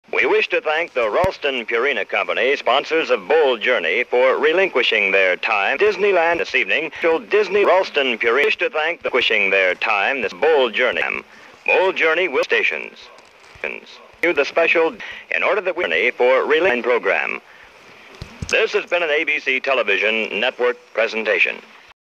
We wish to thank the Ralston Purina Company, sponsors of Bold Journey, for relinquishing their time. Disneyland this evening. Disney Ralston Purina wish to thank the relinquishing their time. This Bold Journey. Bold Journey will stations. The special in order that we for reline program. This has been an ABC Television Network presentation.